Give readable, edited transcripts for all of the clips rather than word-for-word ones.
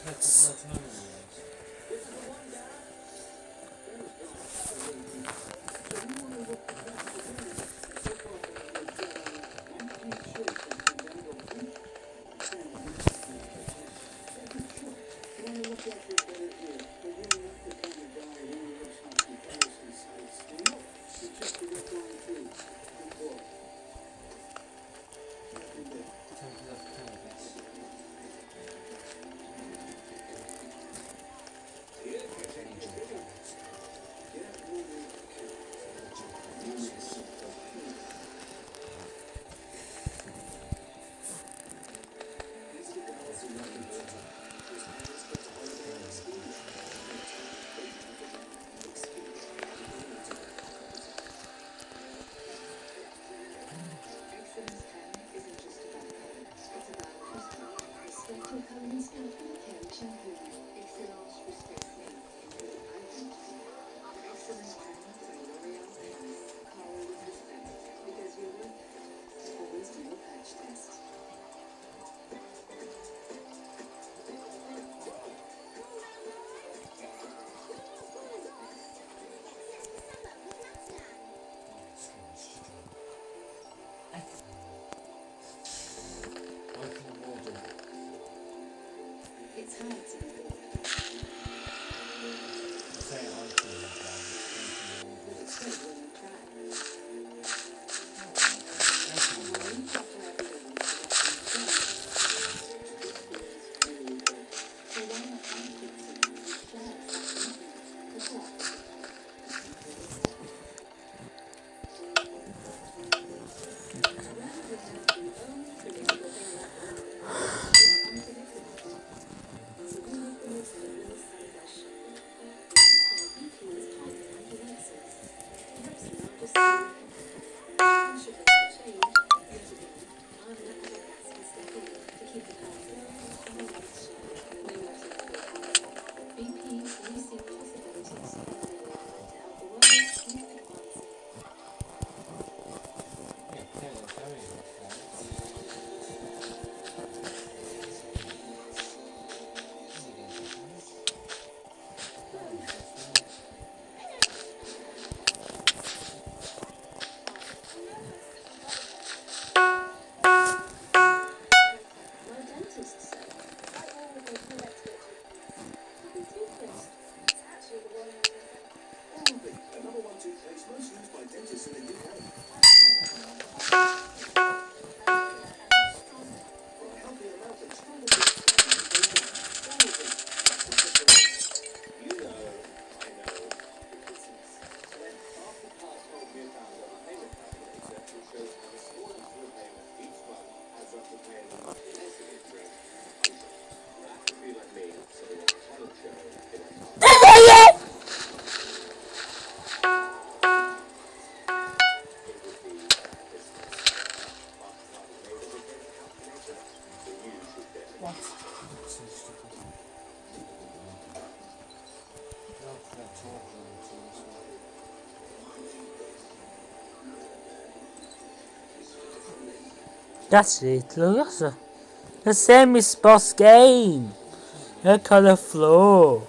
That's it, look, that's the same as boss game. Look at the floor.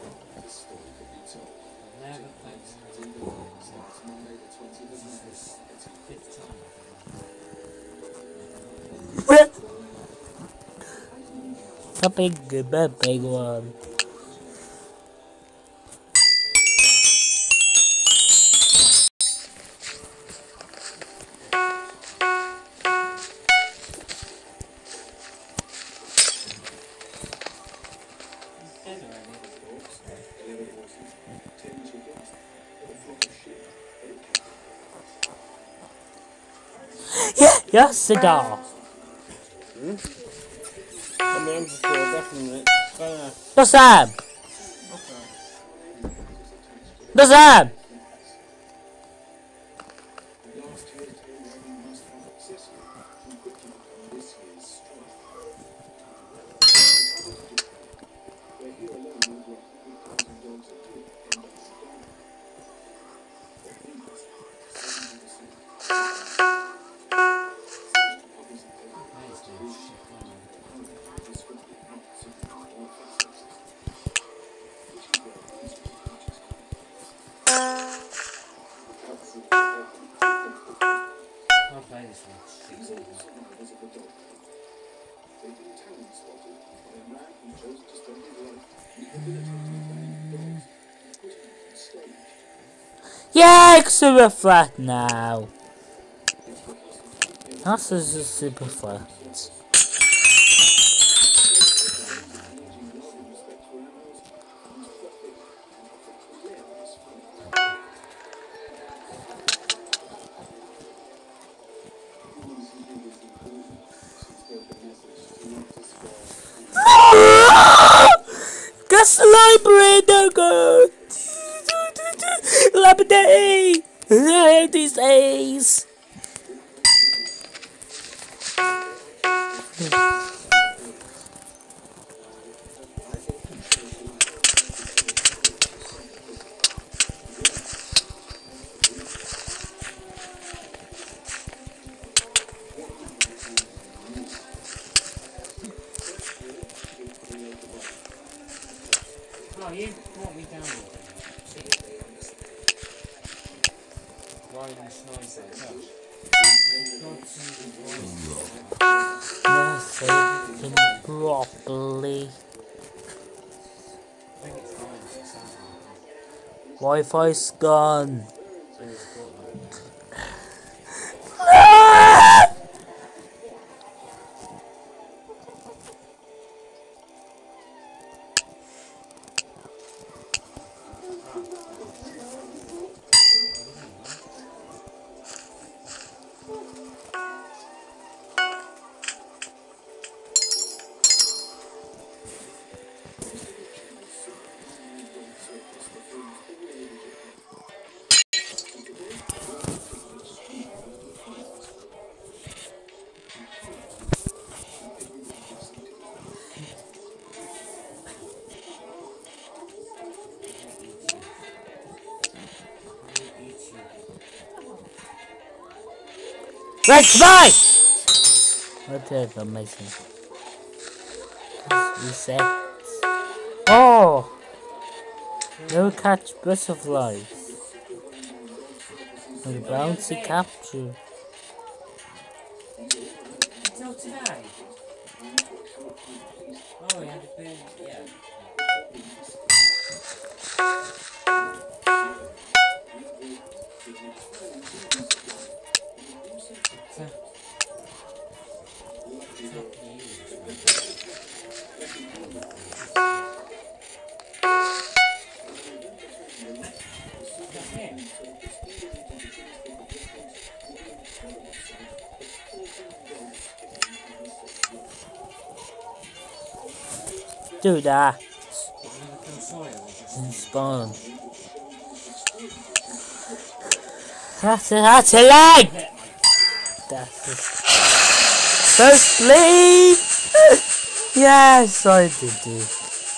A big one. Yeah, yes, cigar. I'm in for definitely. No, Sam. No, Sam. Yeah, super flat now. That's just super flat. Gas library go. Library. These days. Oh, you brought me down with riding nice touch. Yes, everything properly. I think it's fine. Wi-Fi's gone. Let's fly! Whatever, amazing. Reset. Oh! Never catch butterflies. And bouncy capture. Until today. Oh, we had to be, yeah. Do that. And spawn. That's a lag! That's it. First bleed! Yes, I did it.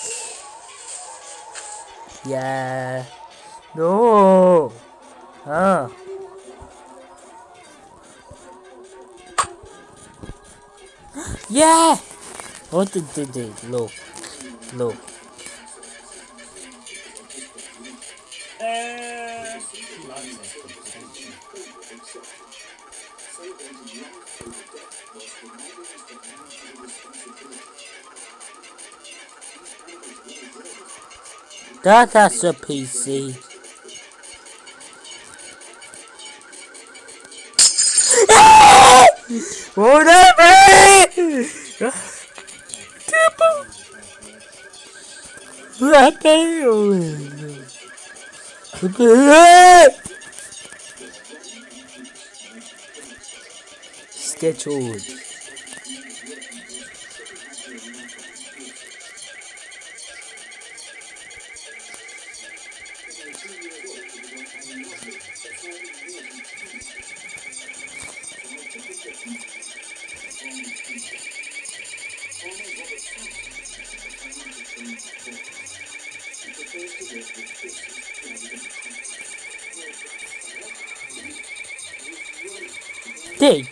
Yeah. No. Ah. Yeah! What did it? Look. Look. That's a PC. Whatever! Scheduled. D.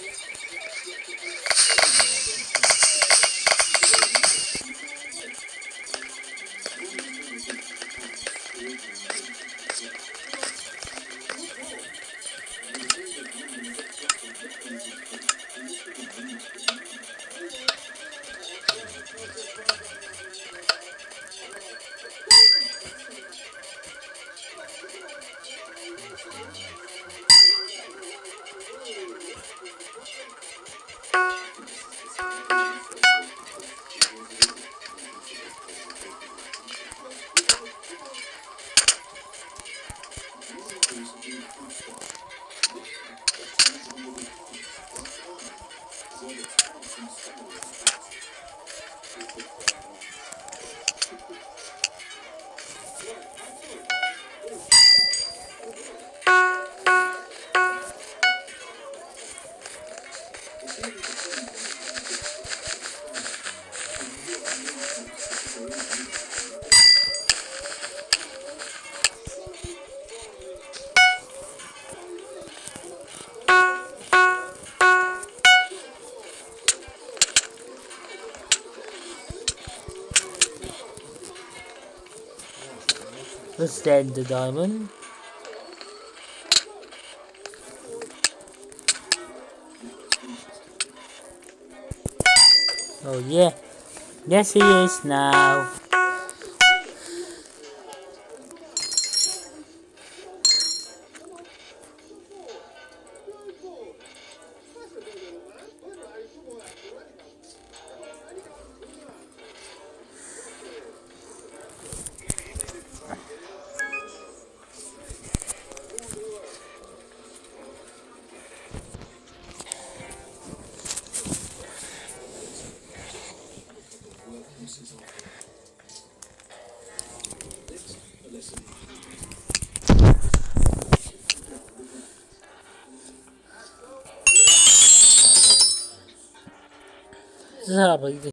Let's stand the diamond. Oh yeah. Yes he is now. This is how I believe